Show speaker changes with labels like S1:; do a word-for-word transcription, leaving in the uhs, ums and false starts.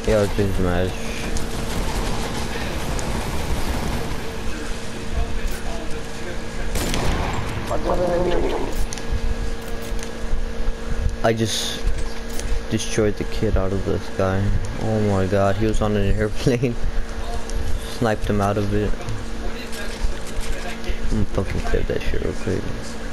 S1: Yeah, let's do smash. I just destroyed the kid out of this guy. Oh my god, he was on an airplane. Sniped him out of it. I'm fucking clear that shit real quick.